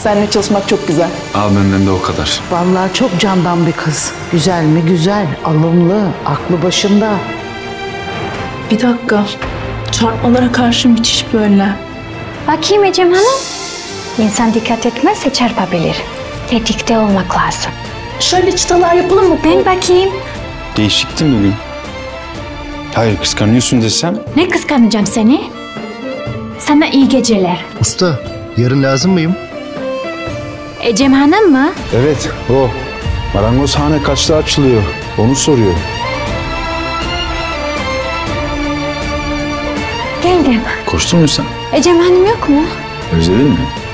Seninle çalışmak çok güzel. Al benden de o kadar. Vallahi çok candan bir kız. Güzel mi güzel, alımlı, aklı başında. Bir dakika. Çarpmalara karşı müthiş bir önlem. Bakayım Ecem Hanım. İnsan dikkat etmezse çarpabilir. Tetikte olmak lazım. Şöyle çıtalar yapalım mı? Ben bakayım. Değişiktin bugün. Hayır, kıskanıyorsun desem. Ne kıskanacağım seni? Sana iyi geceler. Usta, yarın lazım mıyım? Ecem Hanım mı? Evet, o. Marangozhane kaçta açılıyor? Onu soruyor. Geldim. Koştun mu sen? Ecem Hanım yok mu? Özledin mi?